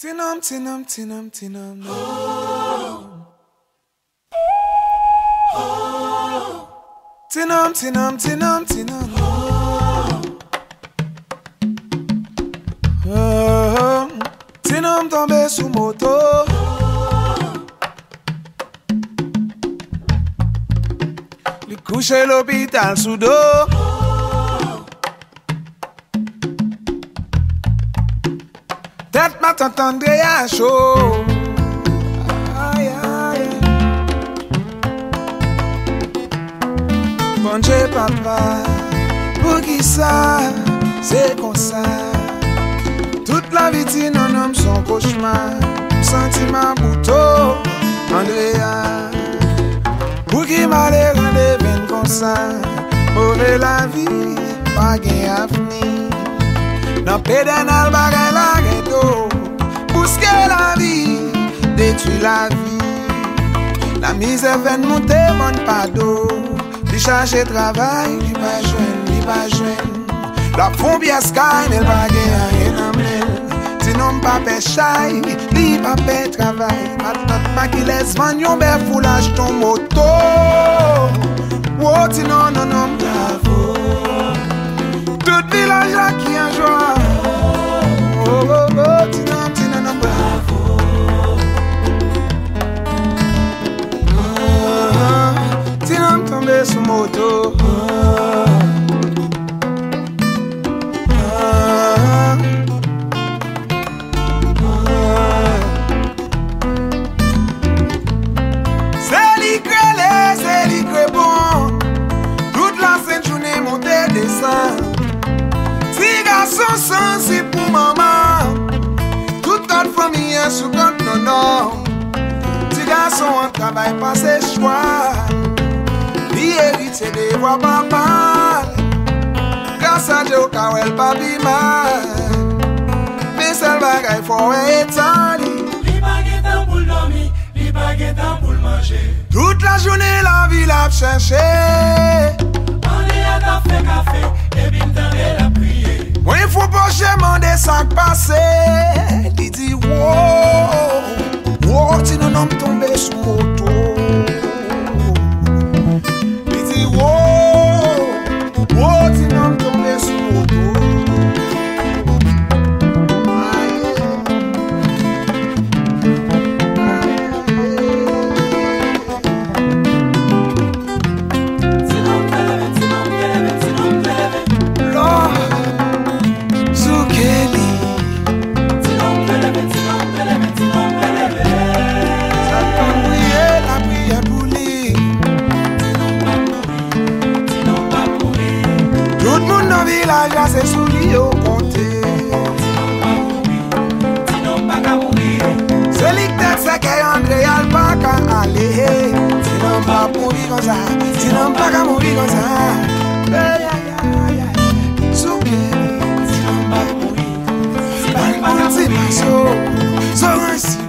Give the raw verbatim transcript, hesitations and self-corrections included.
Tinam, tinam, tinam, tinam. Oh. Oh. Tinam, tinam, tinam, tinam. Oh. Oh. Tinam tombé sous moto. Oh. Li couché l'hôpital sous dos. Tête ma tante Andrea chaud. Aïe, aïe. Bon Dieu papa, pour qui ça, c'est comme ça. Toute la vie dit non homme son cauchemar. Sentiment bouton, Andrea. Pour qui malheur devient comme ça. Mauvais la vie, pas gain avenir. Dans pédale bagay la ghetto, bousquer la vie, détruire la vie. La misère fait monter mon pado. Li chercher travail, li pas joindre, li pas joindre. La fombia sky, mais pas rien en elle. Sinon pas péchaille, li pas fait travail. Maintenant pas qui laisse vendre yon bel foulage ton moto. Oh, sinon non non bravo. Tout village là qui en joie. Oh, oh, oh, tinam, tinam, bravo. Oh, tinam tombé sous moto. Oh, oh, oh. C'est l'icrelé, c'est l'icré bon. Toute la sainte journée montée descend. Si garçon sensible pour maman, toute notre famille est sous compte non non. Si garçon en travail pas ses choix, il hérite des voix papa. Grâce à Dieu car elle pas mal. Mais seul bagaille faut être li pas temps pour dormir, li pas temps pour manger. Toute la journée la vie l'a cherché. On est à café café et bien dans la prière. Moi il faut pas demander ça qui passe. Il dit wow, wow, tu non tombé sous moto. Il dit wow, wow, tu non tombé sous moto. C'est sous lui au compté. C'est lui qui c'est qu'André al pas qu'à aller. Sinon pas mourir comme ça. Sinon pas qu'à mourir comme ça. Aïe aïe aïe. Souké. Sinon pas mourir. Sinon pas qu'à mourir.